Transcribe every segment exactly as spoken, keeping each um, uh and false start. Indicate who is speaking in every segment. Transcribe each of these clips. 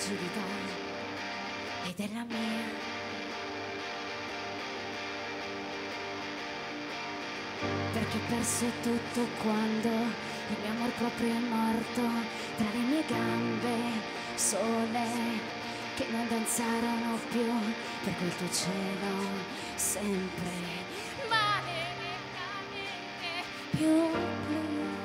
Speaker 1: fragilità e della mia. Perché ho perso tutto quando il mio amor proprio è morto tra le mie gambe sole che non danzarono più per quel tuo cielo sempre maledettamente più blu.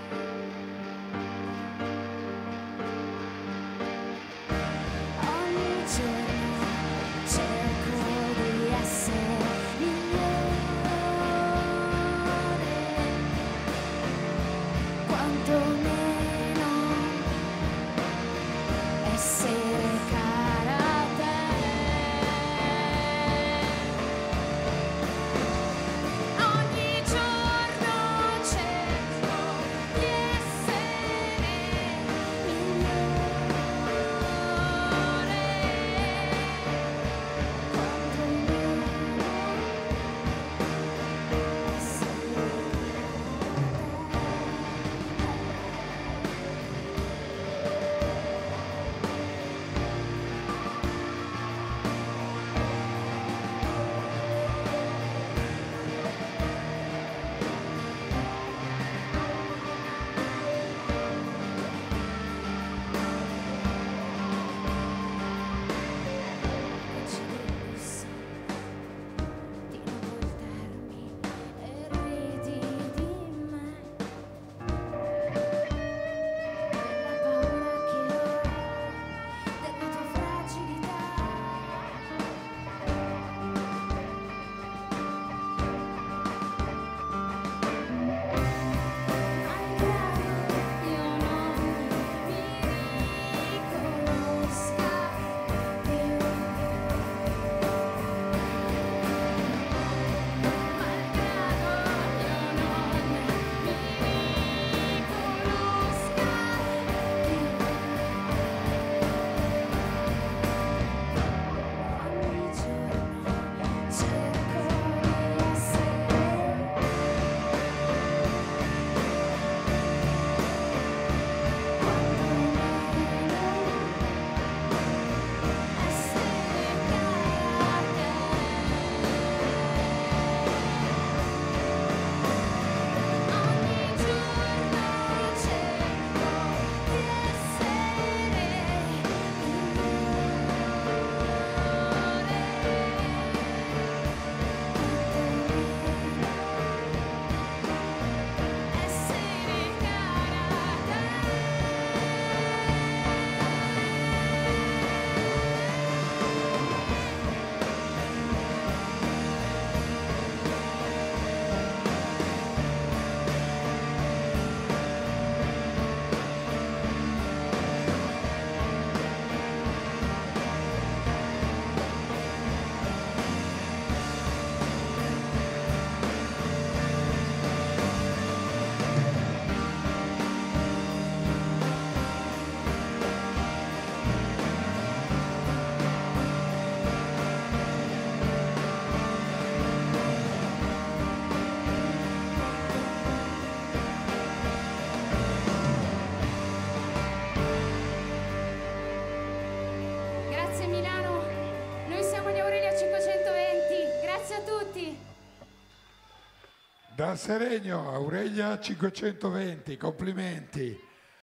Speaker 1: Ogni giorno cerco di essere migliore, quantomeno essere cara a te. Ogni giorno cerco di essere migliore, quantomeno essere ci delusa di non voltarmi e ridi di me, della paura che ho, della tua fragilità. Malgrado io non mi riconosca più, malgrado io non mi riconosca più. Ogni giorno cerco di essere Grazie Milano, noi siamo gli Aurelia cinquecentoventi, grazie a tutti.
Speaker 2: Da Seregno, Aurelia cinquecentoventi, complimenti.